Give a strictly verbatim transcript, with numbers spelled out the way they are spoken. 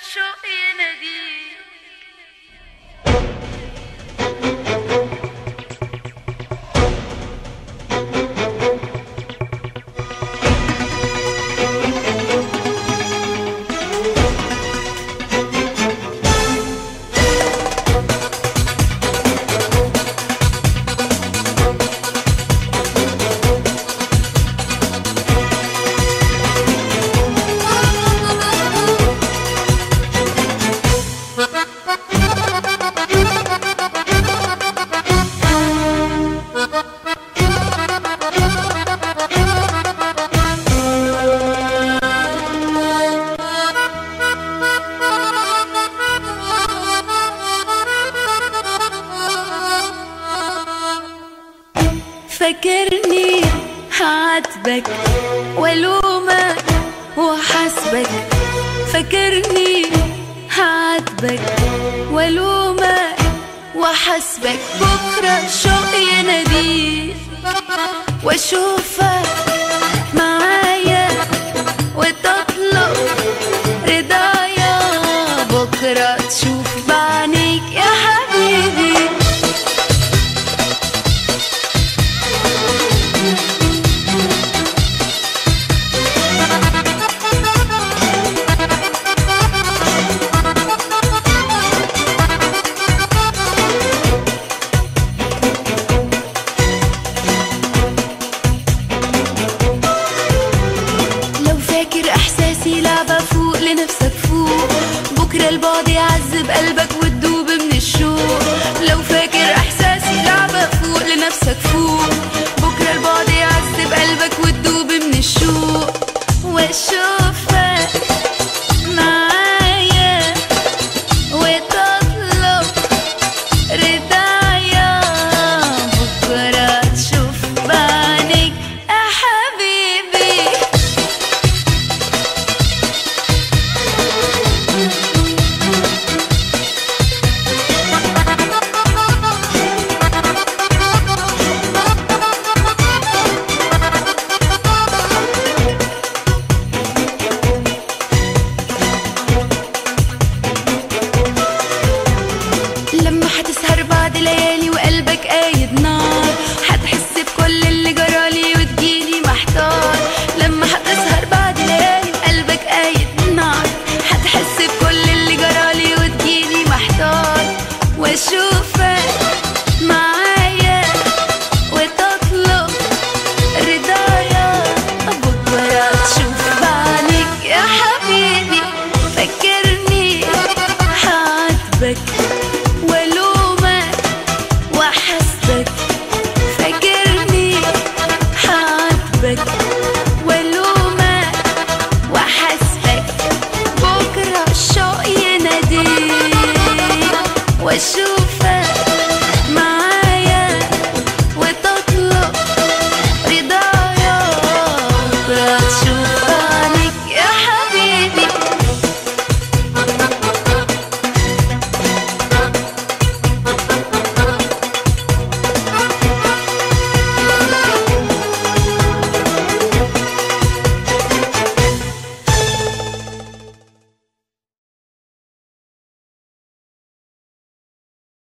الشوق يناديك. فاكرني هعاتبك والومك وحاسبك، فاكرني هعاتبك والومك وحاسبك. بكره الشوق يناديك واشوفك معايا وتطلب رضايا. بكره تشوف بعينيك يا حبيبي. لعبة فوق لنفسك فوق، بكرة البعد يعذب قلبك وتدوب من الشوق. لو فاكر احساسي لعبة فوق لنفسك فوق،